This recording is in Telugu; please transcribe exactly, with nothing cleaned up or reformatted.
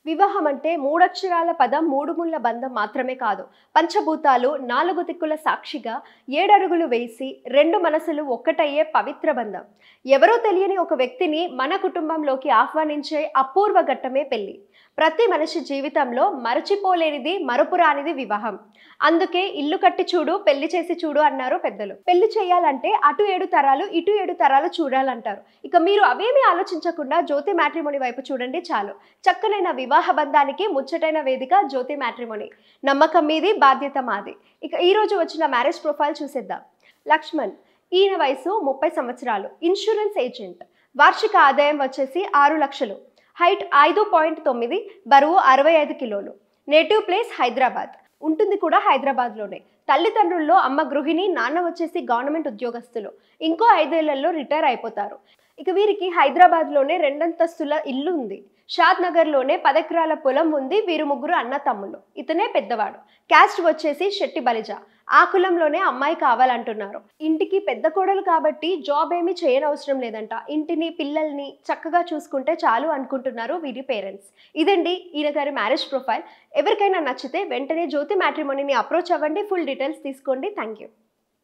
వివాహం అంటే మూడక్షరాల పదం మూడు ముళ్ళ బంధం మాత్రమే కాదు. పంచభూతాలు నాలుగు దిక్కుల సాక్షిగా ఏడడుగులు వేసి రెండు మనసులు ఒక్కటయ్యే పవిత్ర బంధం. ఎవరో తెలియని ఒక వ్యక్తిని మన కుటుంబంలోకి ఆహ్వానించే అపూర్వ ఘట్టమే పెళ్లి. ప్రతి మనిషి జీవితంలో మరచిపోలేనిది, మరపురానిది వివాహం. అందుకే ఇల్లు కట్టి చూడు, పెళ్లి చేసి చూడు అన్నారు పెద్దలు. పెళ్లి చేయాలంటే అటు ఏడు తరాలు, ఇటు ఏడు తరాలు చూడాలంటారు. ఇక మీరు అవేమీ ఆలోచించకుండా జ్యోతి మ్యాట్రిమోనీ వైపు చూడండి చాలు. చక్కనైన వివాహ బంధానికి ముచ్చటైన వేదిక జ్యోతి మ్యాట్రిమోనీ. నమ్మకం మీది, బాధ్యత మాది. ఇక ఈ రోజు వచ్చిన మ్యారేజ్ ప్రొఫైల్ చూసేద్దాం. లక్ష్మణ్, ఈయన వయసు ముప్పై సంవత్సరాలు, ఇన్సూరెన్స్ ఏజెంట్. వార్షిక ఆదాయం వచ్చేసి ఆరు లక్షలు. హైట్ ఐదు పాయింట్ తొమ్మిది, బరువు అరవై ఐదు కిలోలు. Native place Hyderabad. ఉంటుంది కూడా హైదరాబాద్లోనే. తల్లిదండ్రుల్లో అమ్మ గృహిణి, నాన్న వచ్చేసి గవర్నమెంట్ ఉద్యోగస్తులు. ఇంకో ఐదేళ్లలో రిటైర్ అయిపోతారు. ఇక వీరికి హైదరాబాద్లోనే రెండంతస్తుల ఇల్లు ఉంది. షాద్ నగర్లోనే పదెకరాల పొలం ఉంది. వీరు ముగ్గురు అన్న తమ్ముళ్ళు. ఇతనే పెద్దవాడు. క్యాస్ట్ వచ్చేసి శెట్టి బలిజ. ఆ కులంలోనే అమ్మాయి కావాలంటున్నారు. ఇంటికి పెద్ద కోడలు కాబట్టి జాబ్ ఏమీ చేయనవసరం లేదంట. ఇంటిని, పిల్లల్ని చక్కగా చూసుకుంటే చాలు అనుకుంటున్నారు వీరి పేరెంట్స్. ఇదండి ఈయన గారి మ్యారేజ్ ప్రొఫైల్. ఎవరికైనా నచ్చితే వెంటనే జ్యోతి మ్యాట్రిమోనీని అప్రోచ్ అవ్వండి. ఫుల్ డీటెయిల్స్ తీసుకోండి. Thank you.